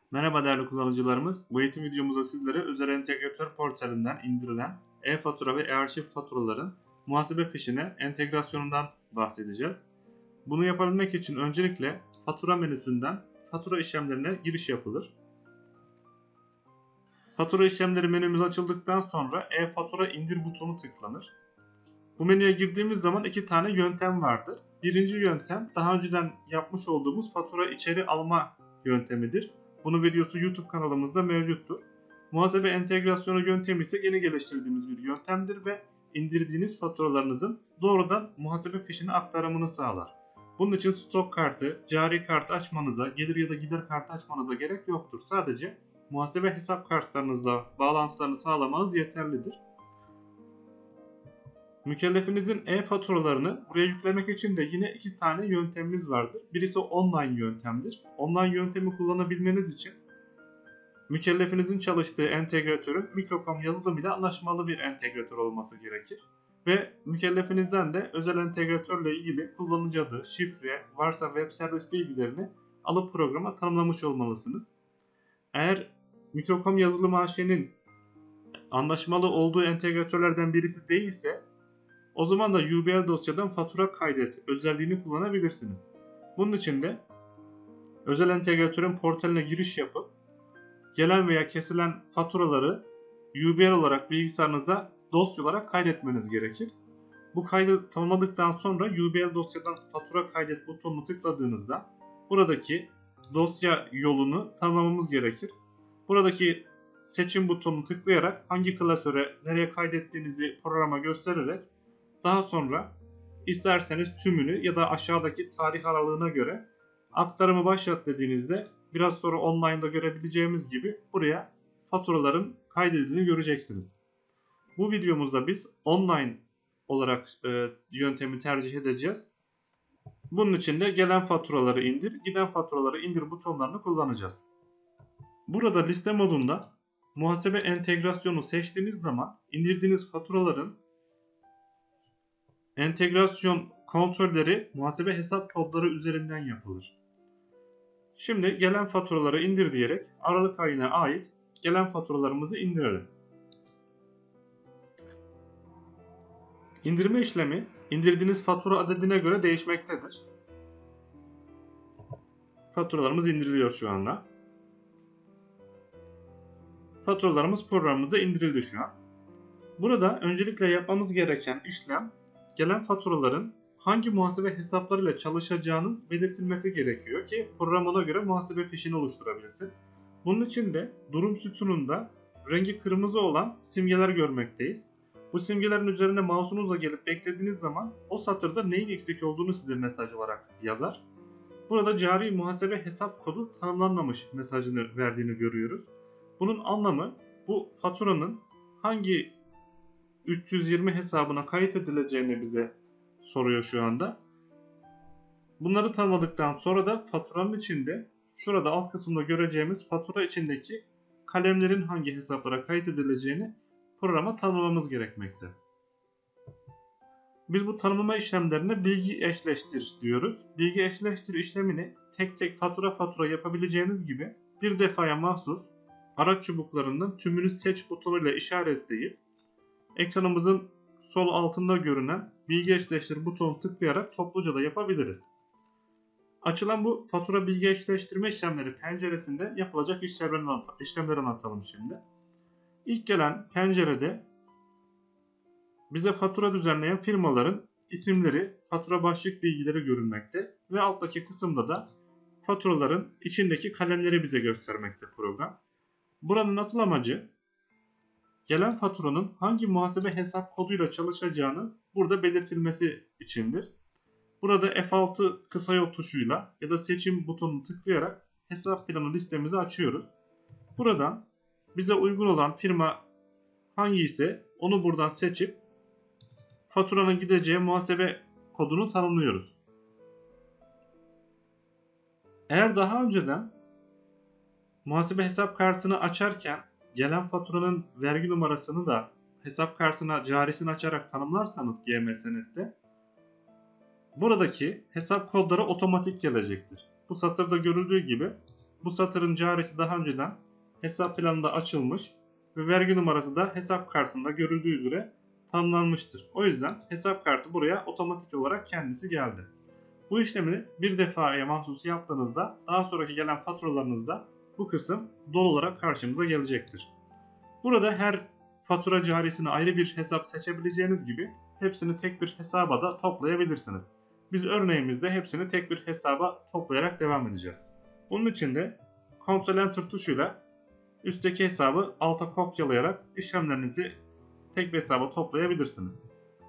Merhaba değerli kullanıcılarımız. Bu eğitim videomuzda sizlere özel entegratör portalinden indirilen e-fatura ve e-arşiv faturaların muhasebe fişine entegrasyonundan bahsedeceğiz. Bunu yapabilmek için öncelikle fatura menüsünden fatura işlemlerine giriş yapılır. Fatura işlemleri menümüz açıldıktan sonra e-fatura indir butonu tıklanır. Bu menüye girdiğimiz zaman iki tane yöntem vardır. Birinci yöntem daha önceden yapmış olduğumuz fatura içeri alma yöntemidir. Bunun videosu YouTube kanalımızda mevcuttur. Muhasebe entegrasyonu yöntemi ise yeni geliştirdiğimiz bir yöntemdir ve indirdiğiniz faturalarınızın doğrudan muhasebe fişine aktarımını sağlar. Bunun için stok kartı, cari kart açmanıza, gelir ya da gider kartı açmanıza gerek yoktur. Sadece muhasebe hesap kartlarınızla bağlantılarını sağlamanız yeterlidir. Mükellefinizin e-faturalarını buraya yüklemek için de yine iki tane yöntemimiz vardır. Birisi online yöntemdir. Online yöntemi kullanabilmeniz için mükellefinizin çalıştığı entegratörün Microcom yazılım ile anlaşmalı bir entegratör olması gerekir. Ve mükellefinizden de özel entegratörle ilgili kullanıcı adı, şifre, varsa web servis bilgilerini alıp programa tanımlamış olmalısınız. Eğer Microcom yazılım AŞ'nin anlaşmalı olduğu entegratörlerden birisi değilse o zaman da UBL dosyadan fatura kaydet özelliğini kullanabilirsiniz. Bunun için de özel entegratörün portaline giriş yapıp gelen veya kesilen faturaları UBL olarak bilgisayarınıza dosya olarak kaydetmeniz gerekir. Bu kaydı tamamladıktan sonra UBL dosyadan fatura kaydet butonunu tıkladığınızda buradaki dosya yolunu tamamlamamız gerekir. Buradaki seçim butonunu tıklayarak hangi klasöre nereye kaydettiğinizi programa göstererek daha sonra isterseniz tümünü ya da aşağıdaki tarih aralığına göre aktarımı başlat dediğinizde biraz sonra online'da görebileceğimiz gibi buraya faturaların kaydedildiğini göreceksiniz. Bu videomuzda biz online olarak yöntemi tercih edeceğiz. Bunun için de gelen faturaları indir, giden faturaları indir butonlarını kullanacağız. Burada liste modunda muhasebe entegrasyonu seçtiğiniz zaman indirdiğiniz faturaların entegrasyon kontrolleri muhasebe hesap kodları üzerinden yapılır. Şimdi gelen faturaları indir diyerek Aralık ayına ait gelen faturalarımızı indirelim. İndirme işlemi indirdiğiniz fatura adedine göre değişmektedir. Faturalarımız indiriliyor şu anda. Faturalarımız programımıza indirildi şu an. Burada öncelikle yapmamız gereken işlem gelen faturaların hangi muhasebe hesaplarıyla çalışacağının belirtilmesi gerekiyor ki program ona göre muhasebe fişini oluşturabilsin. Bunun için de durum sütununda rengi kırmızı olan simgeler görmekteyiz. Bu simgelerin üzerine mouse'unuzla gelip beklediğiniz zaman o satırda neyin eksik olduğunu size mesaj olarak yazar. Burada cari muhasebe hesap kodu tanımlanmamış mesajını verdiğini görüyoruz. Bunun anlamı bu faturanın hangi 320 hesabına kayıt edileceğini bize soruyor şu anda. Bunları tanımladıktan sonra da faturanın içinde şurada alt kısımda göreceğimiz fatura içindeki kalemlerin hangi hesaplara kayıt edileceğini programa tanımlamamız gerekmekte. Biz bu tanımlama işlemlerine bilgi eşleştir diyoruz. Bilgi eşleştir işlemini tek tek fatura yapabileceğiniz gibi bir defaya mahsus araç çubuklarından tümünü seç butonuyla işaretleyip ekranımızın sol altında görünen bilgi eşleştir butonu tıklayarak topluca da yapabiliriz. Açılan bu fatura bilgi eşleştirme işlemleri penceresinde yapılacak işlemleri anlatalım şimdi. İlk gelen pencerede bize fatura düzenleyen firmaların isimleri, fatura başlık bilgileri görünmekte ve alttaki kısımda da faturaların içindeki kalemleri bize göstermekte program. Buranın asıl amacı gelen faturanın hangi muhasebe hesap koduyla çalışacağını burada belirtilmesi içindir. Burada F6 kısa yol tuşuyla ya da seçim butonunu tıklayarak hesap planı listemizi açıyoruz. Buradan bize uygun olan firma hangi ise onu buradan seçip faturanın gideceği muhasebe kodunu tanımlıyoruz. Eğer daha önceden muhasebe hesap kartını açarken gelen faturanın vergi numarasını da hesap kartına carisini açarak tanımlarsanız GM-Senet'te buradaki hesap kodları otomatik gelecektir. Bu satırda görüldüğü gibi bu satırın carisi daha önceden hesap planında açılmış ve vergi numarası da hesap kartında görüldüğü üzere tanımlanmıştır. O yüzden hesap kartı buraya otomatik olarak kendisi geldi. Bu işlemi bir defaya mahsus yaptığınızda daha sonraki gelen faturalarınızda bu kısım dolu olarak karşımıza gelecektir. Burada her fatura carisini ayrı bir hesap seçebileceğiniz gibi hepsini tek bir hesaba da toplayabilirsiniz. Biz örneğimizde hepsini tek bir hesaba toplayarak devam edeceğiz. Bunun için de Ctrl Enter tuşuyla üstteki hesabı alta kopyalayarak işlemlerinizi tek bir hesaba toplayabilirsiniz.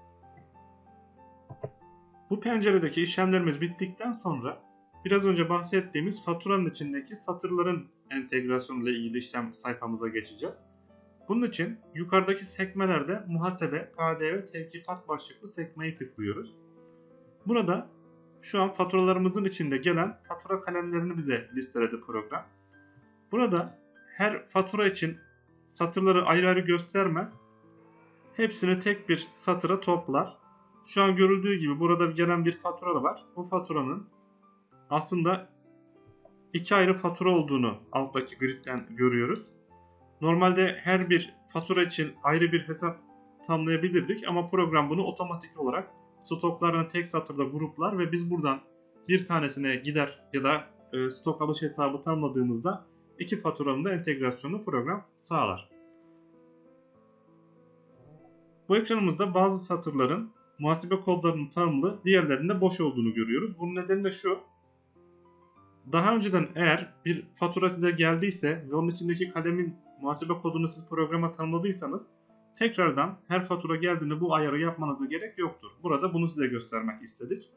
Bu penceredeki işlemlerimiz bittikten sonra biraz önce bahsettiğimiz faturanın içindeki satırların entegrasyonu ile ilgili işlem sayfamıza geçeceğiz. Bunun için yukarıdaki sekmelerde muhasebe, KDV, tevkifat başlıklı sekmeyi tıklıyoruz. Burada şu an faturalarımızın içinde gelen fatura kalemlerini bize listeledi program. Burada her fatura için satırları ayrı ayrı göstermez. Hepsini tek bir satıra toplar. Şu an görüldüğü gibi burada gelen bir fatura var. Bu faturanın aslında iki ayrı fatura olduğunu alttaki gridden görüyoruz. Normalde her bir fatura için ayrı bir hesap tanımlayabilirdik ama program bunu otomatik olarak stoklarını tek satırda gruplar ve biz buradan bir tanesine gider ya da stok alış hesabı tanımladığımızda iki faturanın da entegrasyonunu program sağlar. Bu ekranımızda bazı satırların muhasebe kodlarının tanımlı, diğerlerinde boş olduğunu görüyoruz. Bunun nedeni de şu. Daha önceden eğer bir fatura size geldiyse ve onun içindeki kalemin muhasebe kodunu siz programa tanımladıysanız tekrardan her fatura geldiğinde bu ayarı yapmanıza gerek yoktur. Burada bunu size göstermek istedik.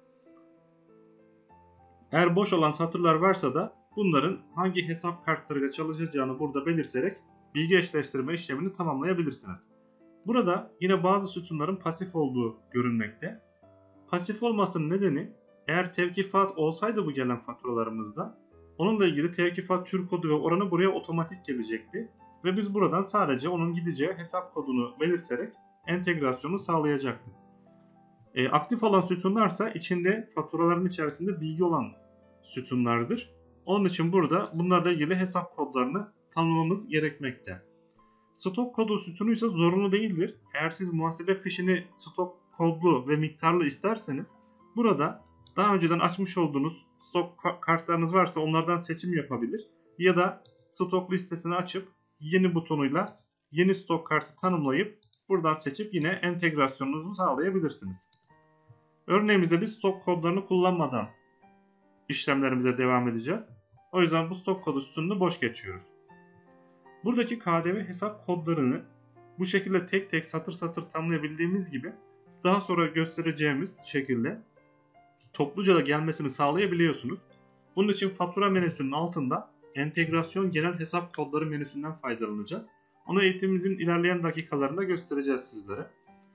Eğer boş olan satırlar varsa da bunların hangi hesap kartlarıyla çalışacağını burada belirterek bilgi eşleştirme işlemini tamamlayabilirsiniz. Burada yine bazı sütunların pasif olduğu görünmekte. Pasif olmasının nedeni eğer tevkifat olsaydı bu gelen faturalarımızda onunla ilgili tevkifat tür kodu ve oranı buraya otomatik gelecekti. Ve biz buradan sadece onun gideceği hesap kodunu belirterek entegrasyonu sağlayacaktık. Aktif olan sütunlarsa içinde faturaların içerisinde bilgi olan sütunlardır. Onun için burada bunlarla ilgili hesap kodlarını tanımlamamız gerekmekte. Stok kodu sütunu ise zorunlu değildir. Eğer siz muhasebe fişini stok kodlu ve miktarlı isterseniz burada daha önceden açmış olduğunuz stok kartlarınız varsa onlardan seçim yapabilir ya da stok listesini açıp yeni butonuyla yeni stok kartı tanımlayıp buradan seçip yine entegrasyonunuzu sağlayabilirsiniz. Örneğimizde biz stok kodlarını kullanmadan işlemlerimize devam edeceğiz. O yüzden bu stok kodu sütununu boş geçiyoruz. Buradaki KDV hesap kodlarını bu şekilde tek tek satır satır tanımlayabildiğimiz gibi daha sonra göstereceğimiz şekilde topluca da gelmesini sağlayabiliyorsunuz. Bunun için fatura menüsünün altında entegrasyon genel hesap kodları menüsünden faydalanacağız. Onu eğitimimizin ilerleyen dakikalarında göstereceğiz sizlere.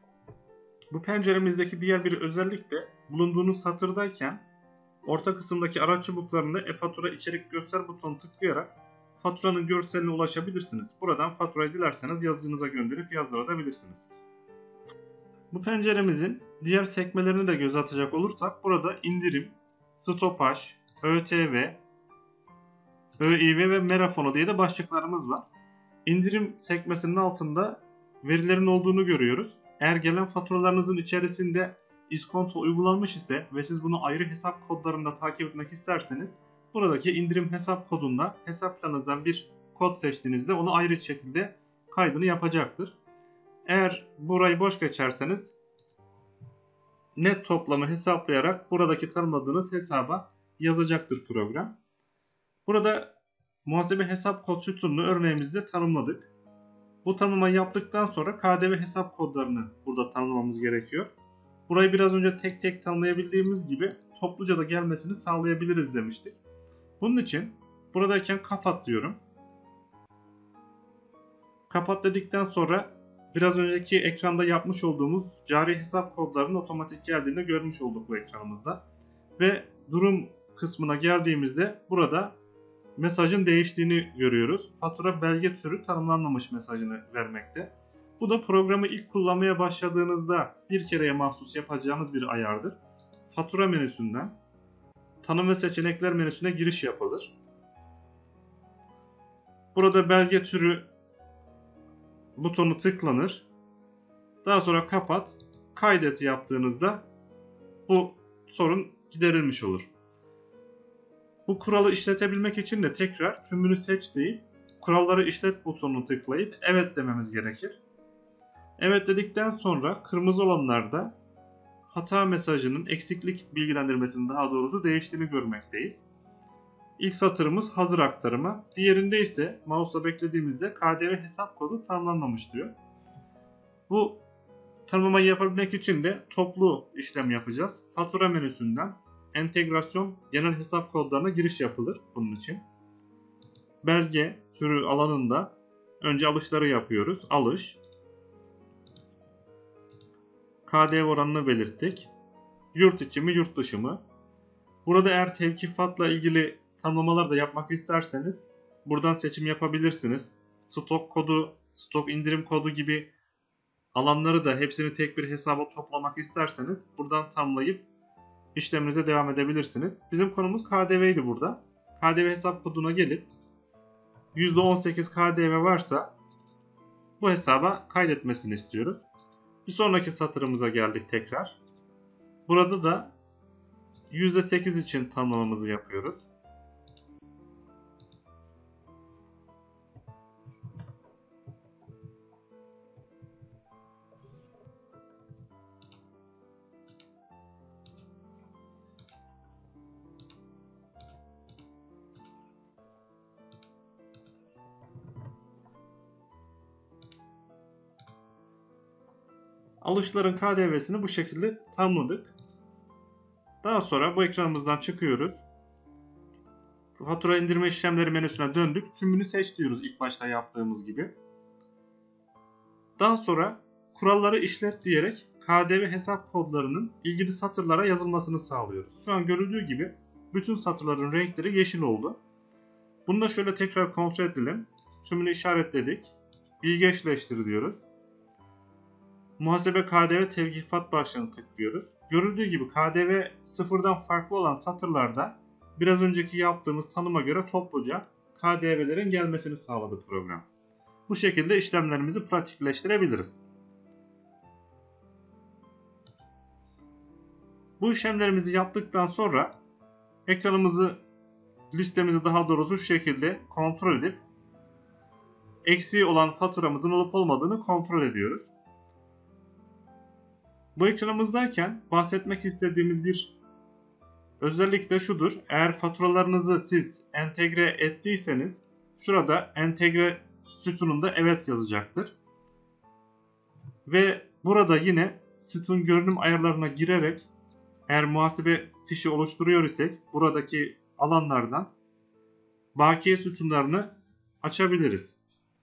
Bu penceremizdeki diğer bir özellik de bulunduğunuz satırdayken orta kısımdaki araç çubuklarında e-fatura içerik göster butonuna tıklayarak faturanın görseline ulaşabilirsiniz. Buradan faturayı dilerseniz yazıcınıza gönderip yazdırabilirsiniz. Bu penceremizin diğer sekmelerine de göz atacak olursak burada indirim, stopaj, ÖTV, ÖİV ve Merafonu diye de başlıklarımız var. İndirim sekmesinin altında verilerin olduğunu görüyoruz. Eğer gelen faturalarınızın içerisinde iskonto uygulanmış ise ve siz bunu ayrı hesap kodlarında takip etmek isterseniz buradaki indirim hesap kodunda hesap planınızdan bir kod seçtiğinizde onu ayrı şekilde kaydını yapacaktır. Eğer burayı boş geçerseniz net toplamı hesaplayarak buradaki tanımladığınız hesaba yazacaktır program. Burada muhasebe hesap kod sütununu örneğimizde tanımladık. Bu tanımlamayı yaptıktan sonra KDV hesap kodlarını burada tanımlamamız gerekiyor. Burayı biraz önce tek tek tanımlayabildiğimiz gibi topluca da gelmesini sağlayabiliriz demiştik. Bunun için buradayken kapat diyorum. Kapat dedikten sonra biraz önceki ekranda yapmış olduğumuz cari hesap kodlarının otomatik geldiğini görmüş olduk bu ekranımızda. Ve durum kısmına geldiğimizde burada mesajın değiştiğini görüyoruz. Fatura belge türü tanımlanmamış mesajını vermekte. Bu da programı ilk kullanmaya başladığınızda bir kereye mahsus yapacağınız bir ayardır. Fatura menüsünden tanım ve seçenekler menüsüne giriş yapılır. Burada belge türü butonu tıklanır. Daha sonra kapat, kaydet yaptığınızda bu sorun giderilmiş olur. Bu kuralı işletebilmek için de tekrar tümünü seç deyip kuralları işlet butonunu tıklayıp evet dememiz gerekir. Evet dedikten sonra kırmızı olanlarda hata mesajının eksiklik bilgilendirmesinin daha doğrusu değiştiğini görmekteyiz. İlk satırımız hazır aktarıma. Diğerinde ise mouse'la beklediğimizde KDV hesap kodu tamamlanmamış diyor. Bu tanımlamayı yapabilmek için de toplu işlem yapacağız. Fatura menüsünden entegrasyon genel hesap kodlarına giriş yapılır bunun için. Belge türü alanında önce alışları yapıyoruz. Alış. KDV oranını belirttik. Yurt içi mi yurt dışı mı? Burada eğer tevkifatla ilgili tanımlamalar da yapmak isterseniz buradan seçim yapabilirsiniz. Stok kodu, stok indirim kodu gibi alanları da hepsini tek bir hesaba toplamak isterseniz buradan tamamlayıp işleminize devam edebilirsiniz. Bizim konumuz KDV'ydi burada. KDV hesap koduna gelip %18 KDV varsa bu hesaba kaydetmesini istiyoruz. Bir sonraki satırımıza geldik tekrar. Burada da %8 için tanımlamamızı yapıyoruz. Alışların KDV'sini bu şekilde tamamladık. Daha sonra bu ekranımızdan çıkıyoruz. Fatura indirme işlemleri menüsüne döndük. Tümünü seç diyoruz ilk başta yaptığımız gibi. Daha sonra kuralları işlet diyerek KDV hesap kodlarının ilgili satırlara yazılmasını sağlıyoruz. Şu an görüldüğü gibi bütün satırların renkleri yeşil oldu. Bunu da şöyle tekrar kontrol edelim. Tümünü işaretledik. Bilgi eşleştir diyoruz. Muhasebe KDV tevkifat başlığını tıklıyoruz. Görüldüğü gibi KDV sıfırdan farklı olan satırlarda biraz önceki yaptığımız tanıma göre topluca KDV'lerin gelmesini sağladı program. Bu şekilde işlemlerimizi pratikleştirebiliriz. Bu işlemlerimizi yaptıktan sonra listemizi daha doğrusu şu şekilde kontrol edip eksiği olan faturamızın olup olmadığını kontrol ediyoruz. Bu ekranımızdayken bahsetmek istediğimiz bir özellik de şudur. Eğer faturalarınızı siz entegre ettiyseniz şurada entegre sütununda evet yazacaktır. Ve burada yine sütun görünüm ayarlarına girerek eğer muhasebe fişi oluşturuyor isek buradaki alanlardan bakiye sütunlarını açabiliriz.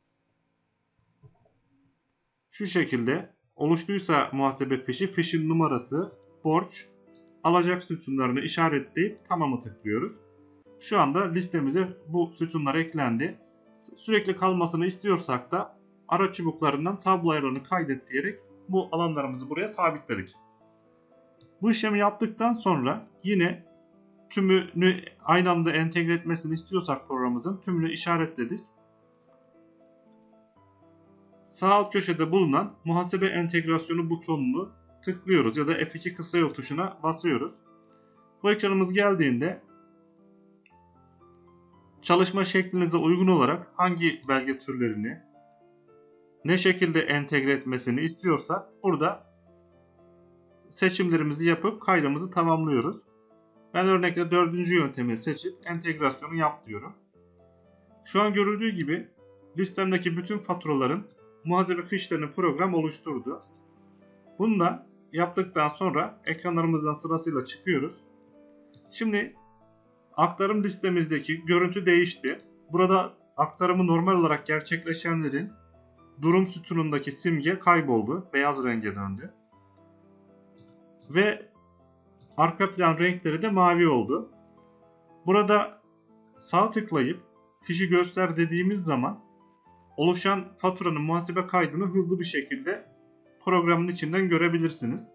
Şu şekilde oluştuysa muhasebe fişi, fişin numarası, borç, alacak sütunlarını işaretleyip tamamı tıklıyoruz. Şu anda listemize bu sütunlar eklendi. Sürekli kalmasını istiyorsak da araç çubuklarından tablo ayarlarını kaydet diyerek bu alanlarımızı buraya sabitledik. Bu işlemi yaptıktan sonra yine tümünü aynı anda entegre etmesini istiyorsak programımızın tümünü işaretledik. Sağ alt köşede bulunan muhasebe entegrasyonu butonunu tıklıyoruz ya da F2 kısa yol tuşuna basıyoruz. Bu ekranımız geldiğinde çalışma şeklinize uygun olarak hangi belge türlerini ne şekilde entegre etmesini istiyorsak burada seçimlerimizi yapıp kaydımızı tamamlıyoruz. Ben örnekle 4. yöntemi seçip entegrasyonu yap diyorum. Şu an görüldüğü gibi listemdeki bütün faturaların muhasebe fişlerini program oluşturdu. Bunu da yaptıktan sonra ekranlarımızdan sırasıyla çıkıyoruz. Şimdi aktarım listemizdeki görüntü değişti. Burada aktarımı normal olarak gerçekleşenlerin durum sütunundaki simge kayboldu. Beyaz renge döndü. Ve arka plan renkleri de mavi oldu. Burada sağ tıklayıp fişi göster dediğimiz zaman oluşan faturanın muhasebe kaydını hızlı bir şekilde programın içinden görebilirsiniz.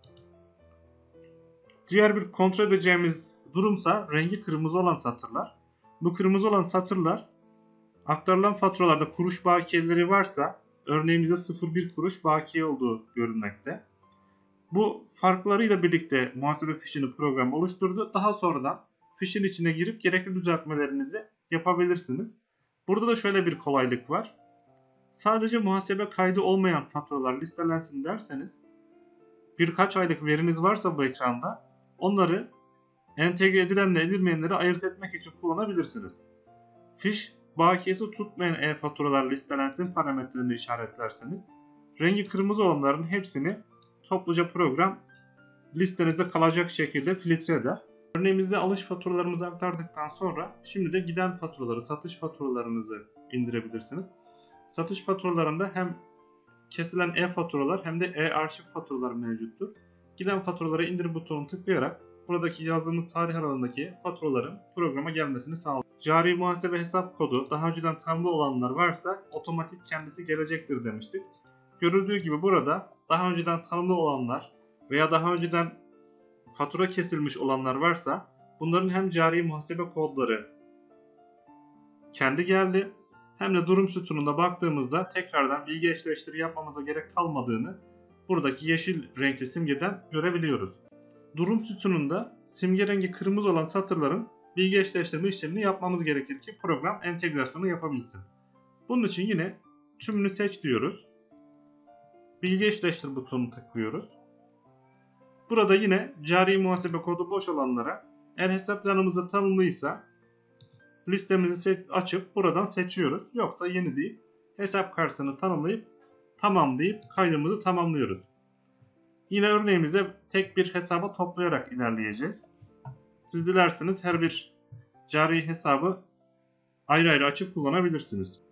Diğer bir kontrol edeceğimiz durumsa rengi kırmızı olan satırlar. Bu kırmızı olan satırlar aktarılan faturalarda kuruş bakiyeleri varsa örneğimizde 0,1 kuruş bakiye olduğu görülmekte. Bu farklarıyla birlikte muhasebe fişini program oluşturdu. Daha sonradan fişin içine girip gerekli düzeltmelerinizi yapabilirsiniz. Burada da şöyle bir kolaylık var. Sadece muhasebe kaydı olmayan faturalar listelensin derseniz birkaç aylık veriniz varsa bu ekranda onları entegre edilenle edilmeyenleri ayırt etmek için kullanabilirsiniz. Fiş bakiyesi tutmayan e-faturalar listelensin parametrelerini işaretlerseniz rengi kırmızı olanların hepsini topluca program listenizde kalacak şekilde filtre eder. Örneğimizde alış faturalarımızı aktardıktan sonra şimdi de giden faturaları, satış faturalarınızı indirebilirsiniz. Satış faturalarında hem kesilen e-faturalar hem de e-arşiv faturalar mevcuttur. Giden faturaları indir butonunu tıklayarak buradaki yazdığımız tarih aralığındaki faturaların programa gelmesini sağlar. Cari muhasebe hesap kodu daha önceden tanımlı olanlar varsa otomatik kendisi gelecektir demiştik. Görüldüğü gibi burada daha önceden tanımlı olanlar veya daha önceden fatura kesilmiş olanlar varsa bunların hem cari muhasebe kodları kendi geldi hem de durum sütununda baktığımızda tekrardan bilgi eşleştiri yapmamıza gerek kalmadığını buradaki yeşil renkli simgeden görebiliyoruz. Durum sütununda simge rengi kırmızı olan satırların bilgi eşleştirme işlemini yapmamız gerekir ki program entegrasyonu yapabilsin. Bunun için yine tümünü seç diyoruz. Bilgi eşleştir butonunu tıklıyoruz. Burada yine cari muhasebe kodu boş olanlara eğer hesap planımızda tanımlıysa listemizi açıp buradan seçiyoruz. Yoksa yeni deyip hesap kartını tanımlayıp tamam deyip kaydımızı tamamlıyoruz. Yine örneğimizde tek bir hesaba toplayarak ilerleyeceğiz. Siz dilerseniz her bir cari hesabı ayrı ayrı açıp kullanabilirsiniz.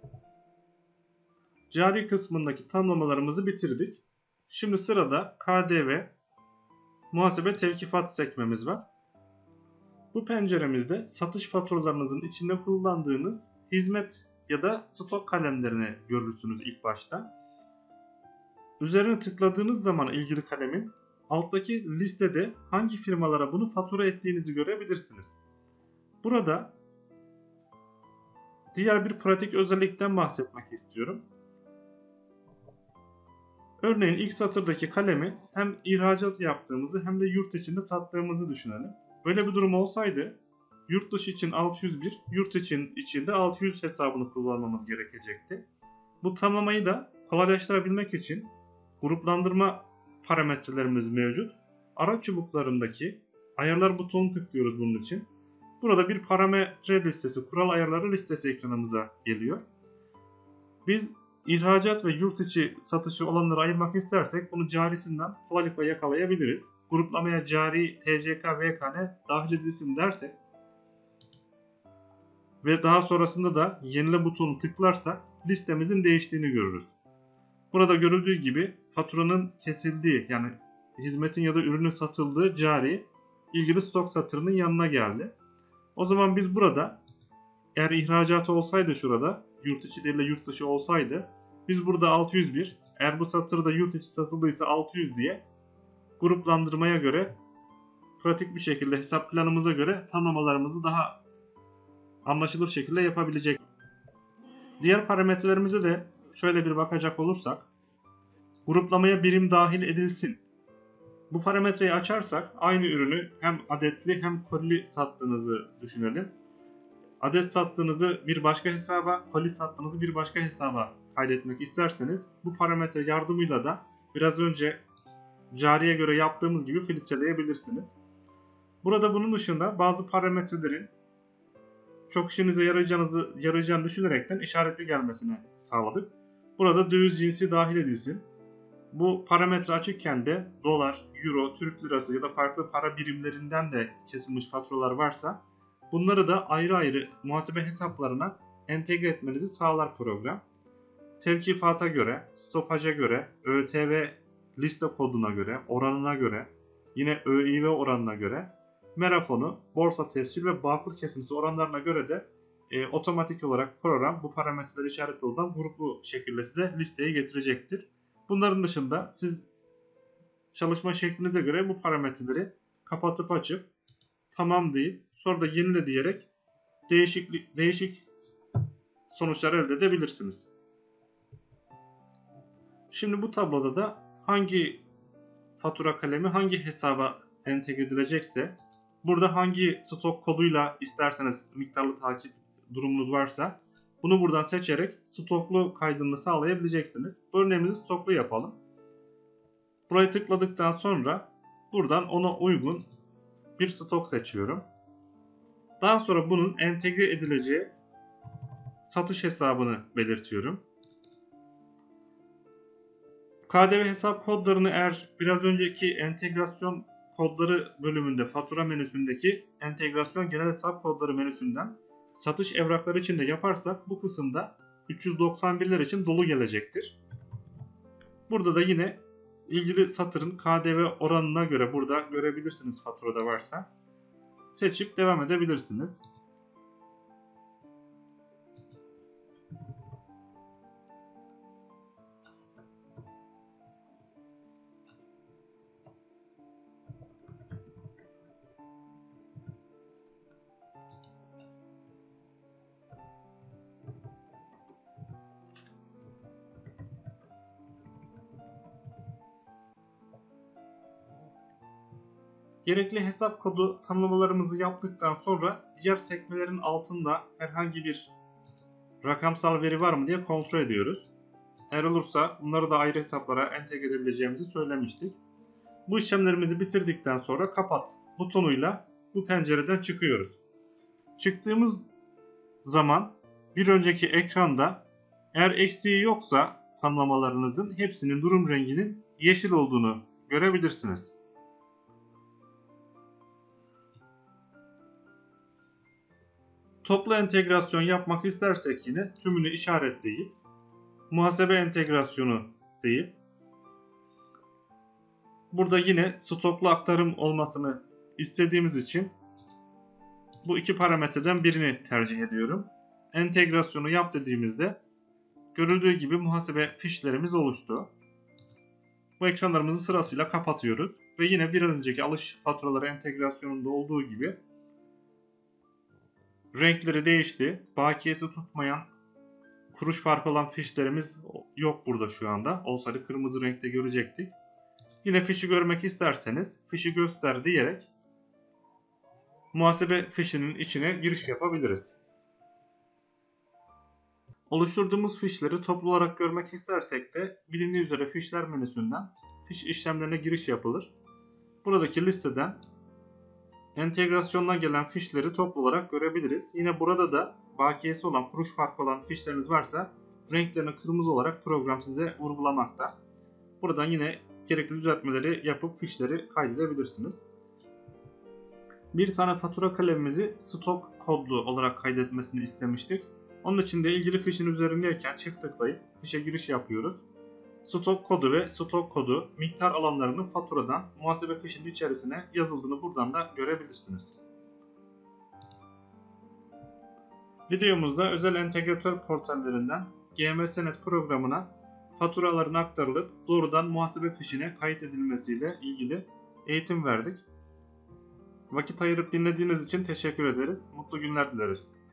Cari kısmındaki tanımlamalarımızı bitirdik. Şimdi sırada KDV, muhasebe tevkifat sekmemiz var. Bu penceremizde satış faturalarınızın içinde kullandığınız hizmet ya da stok kalemlerini görürsünüz ilk başta. Üzerine tıkladığınız zaman ilgili kalemin alttaki listede hangi firmalara bunu fatura ettiğinizi görebilirsiniz. Burada diğer bir pratik özellikten bahsetmek istiyorum. Örneğin ilk satırdaki kalemi hem ihracat yaptığımızı hem de yurt içinde sattığımızı düşünelim. Böyle bir durum olsaydı yurt dışı için 601, yurt içinde 600 hesabını kullanmamız gerekecekti. Bu tamlamayı da kolaylaştırabilmek için gruplandırma parametrelerimiz mevcut. Araç çubuklarındaki ayarlar butonunu tıklıyoruz bunun için. Burada bir parametre listesi, kural ayarları listesi ekranımıza geliyor. Biz ihracat ve yurt içi satışı olanları ayırmak istersek bunu carisinden kolaylıkla yakalayabiliriz. Gruplamaya cari, TCK, VKN dahil edilsin dersek ve daha sonrasında da yenile butonu tıklarsak listemizin değiştiğini görürüz. Burada görüldüğü gibi faturanın kesildiği yani hizmetin ya da ürünün satıldığı cari ilgili stok satırının yanına geldi. O zaman biz burada eğer ihracatı olsaydı şurada yurt içi değil de yurt dışı olsaydı biz burada 601 eğer bu satırda yurt içi satıldıysa 600 diye gruplandırmaya göre pratik bir şekilde hesap planımıza göre tanımlamalarımızı daha anlaşılır şekilde yapabilecek. Diğer parametrelerimize de şöyle bir bakacak olursak gruplamaya birim dahil edilsin. Bu parametreyi açarsak aynı ürünü hem adetli hem koli sattığınızı düşünelim. Adet sattığınızı bir başka hesaba, koli sattığınızı bir başka hesaba kaydetmek isterseniz bu parametre yardımıyla da biraz önce cariye göre yaptığımız gibi filtreleyebilirsiniz. Burada bunun dışında bazı parametrelerin çok işinize yarayacağını düşünerekten işaretli gelmesini sağladık. Burada döviz cinsi dahil edilsin. Bu parametre açıkken de dolar, euro, Türk lirası ya da farklı para birimlerinden de kesilmiş faturalar varsa bunları da ayrı ayrı muhasebe hesaplarına entegre etmenizi sağlar program. Tevkifata göre, stopaja göre, ÖTV liste koduna göre, oranına göre, yine ÖİV oranına göre, MERA fonu, borsa tescil ve Bağkur kesintisi oranlarına göre de otomatik olarak program bu parametreleri işaretli olan gruplu şekilde size listeyi getirecektir. Bunların dışında siz çalışma şeklinize göre bu parametreleri kapatıp açıp tamam deyip sonra da yenile diyerek değişik sonuçlar elde edebilirsiniz. Şimdi bu tabloda da hangi fatura kalemi hangi hesaba entegre edilecekse, burada hangi stok koduyla isterseniz miktarlı takip durumunuz varsa bunu buradan seçerek stoklu kaydını sağlayabileceksiniz. Bu örneğimizi stoklu yapalım. Buraya tıkladıktan sonra buradan ona uygun bir stok seçiyorum. Daha sonra bunun entegre edileceği satış hesabını belirtiyorum. KDV hesap kodlarını eğer biraz önceki entegrasyon kodları bölümünde fatura menüsündeki entegrasyon genel hesap kodları menüsünden satış evrakları için de yaparsak bu kısımda 391'ler için dolu gelecektir. Burada da yine ilgili satırın KDV oranına göre burada görebilirsiniz faturada varsa. Seçip devam edebilirsiniz. Gerekli hesap kodu tanımlamalarımızı yaptıktan sonra diğer sekmelerin altında herhangi bir rakamsal veri var mı diye kontrol ediyoruz. Eğer olursa bunları da ayrı hesaplara entegre edebileceğimizi söylemiştik. Bu işlemlerimizi bitirdikten sonra kapat butonuyla bu pencereden çıkıyoruz. Çıktığımız zaman bir önceki ekranda eğer eksiği yoksa tanımlamalarınızın hepsinin durum renginin yeşil olduğunu görebilirsiniz. Toplu entegrasyon yapmak istersek yine tümünü işaretleyip muhasebe entegrasyonu deyip burada yine stoklu aktarım olmasını istediğimiz için bu iki parametreden birini tercih ediyorum. Entegrasyonu yap dediğimizde görüldüğü gibi muhasebe fişlerimiz oluştu. Bu ekranlarımızı sırasıyla kapatıyoruz ve yine bir önceki alış faturaları entegrasyonunda olduğu gibi renkleri değişti. Bakiyesi tutmayan, kuruş farkı olan fişlerimiz yok burada şu anda. Olsaydı kırmızı renkte görecektik. Yine fişi görmek isterseniz fişi göster diyerek muhasebe fişinin içine giriş yapabiliriz. Oluşturduğumuz fişleri toplu olarak görmek istersek de bilindiği üzere fişler menüsünden fiş işlemlerine giriş yapılır. Buradaki listeden entegrasyondan gelen fişleri toplu olarak görebiliriz. Yine burada da bakiyesi olan, kuruş farkı olan fişleriniz varsa renklerini kırmızı olarak program size vurgulamakta. Buradan yine gerekli düzeltmeleri yapıp fişleri kaydedebilirsiniz. Bir tane fatura kalemimizi stok kodlu olarak kaydetmesini istemiştik. Onun için de ilgili fişin üzerindeyken çift tıklayıp fişe giriş yapıyoruz. Stok kodu ve stok kodu miktar alanlarının faturadan muhasebe fişinin içerisine yazıldığını buradan da görebilirsiniz. Videomuzda özel entegratör portallerinden GMSnet programına faturaların aktarılıp doğrudan muhasebe fişine kayıt edilmesiyle ilgili eğitim verdik. Vakit ayırıp dinlediğiniz için teşekkür ederiz. Mutlu günler dileriz.